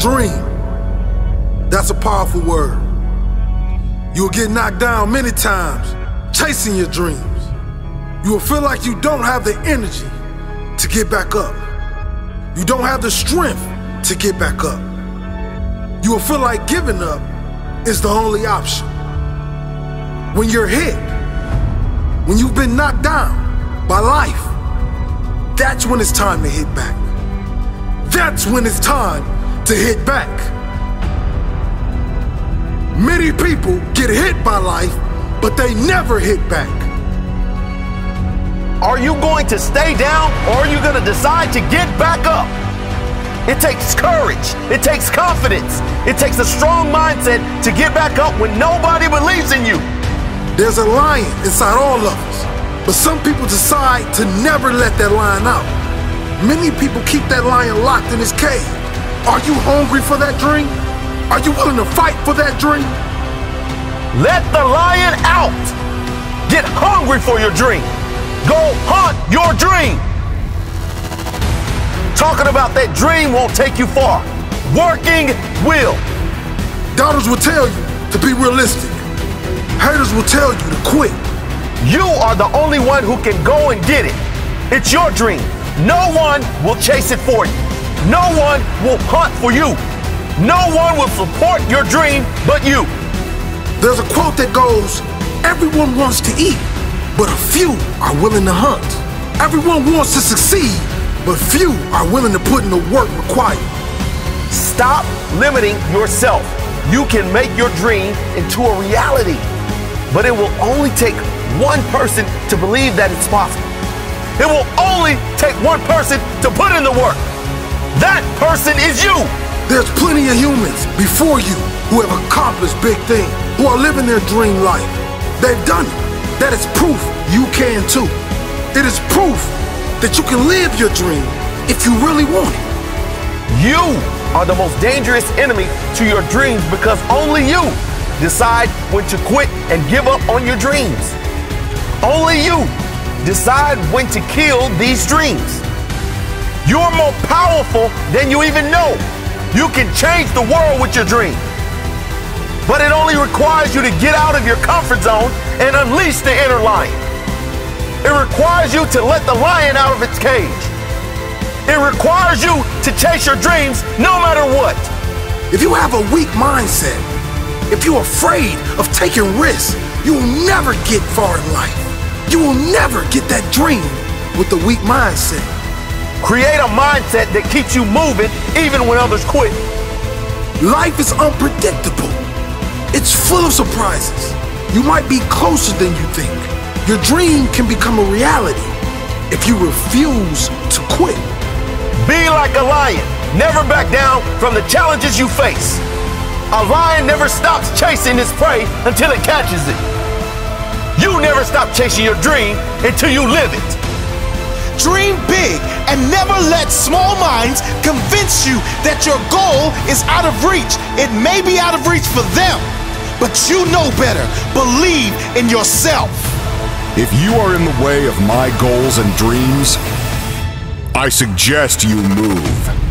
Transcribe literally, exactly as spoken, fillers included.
Dream. That's a powerful word. You'll get knocked down many times chasing your dreams. You will feel like you don't have the energy to get back up. You don't have the strength to get back up. You will feel like giving up is the only option. When you're hit, when you've been knocked down by life, that's when it's time to hit back. That's when it's time to hit back. Many people get hit by life, but they never hit back. Are you going to stay down, or are you going to decide to get back up? It takes courage. It takes confidence. It takes a strong mindset to get back up when nobody believes in you. There's a lion inside all of us, but some people decide to never let that lion out. Many people keep that lion locked in his cage. Are you hungry for that dream? Are you willing to fight for that dream? Let the lion out. Get hungry for your dream. Go hunt your dream. Talking about that dream won't take you far. Working will. Doubters will tell you to be realistic. Haters will tell you to quit. You are the only one who can go and get it. It's your dream. No one will chase it for you. No one will hunt for you. No one will support your dream but you. There's a quote that goes, everyone wants to eat, but a few are willing to hunt. Everyone wants to succeed, but few are willing to put in the work required. Stop limiting yourself. You can make your dream into a reality, but it will only take one person to believe that it's possible. It will only take one person to put in the work. That person is you. There's plenty of humans before you who have accomplished big things, who are living their dream life. They've done it. That is proof you can too. It is proof that you can live your dream if you really want it. You are the most dangerous enemy to your dreams because only you decide when to quit and give up on your dreams. Only you decide when to kill these dreams. You're more powerful than you even know. You can change the world with your dream. But it only requires you to get out of your comfort zone and unleash the inner lion. It requires you to let the lion out of its cage. It requires you to chase your dreams no matter what. If you have a weak mindset, if you're afraid of taking risks, you will never get far in life. You will never get that dream with a weak mindset. Create a mindset that keeps you moving even when others quit. Life is unpredictable. It's full of surprises. You might be closer than you think. Your dream can become a reality if you refuse to quit. Be like a lion. Never back down from the challenges you face. A lion never stops chasing its prey until it catches it. You never stop chasing your dream until you live it. Dream big and never let small minds convince you that your goal is out of reach. It may be out of reach for them, but you know better. Believe in yourself. If you are in the way of my goals and dreams, I suggest you move.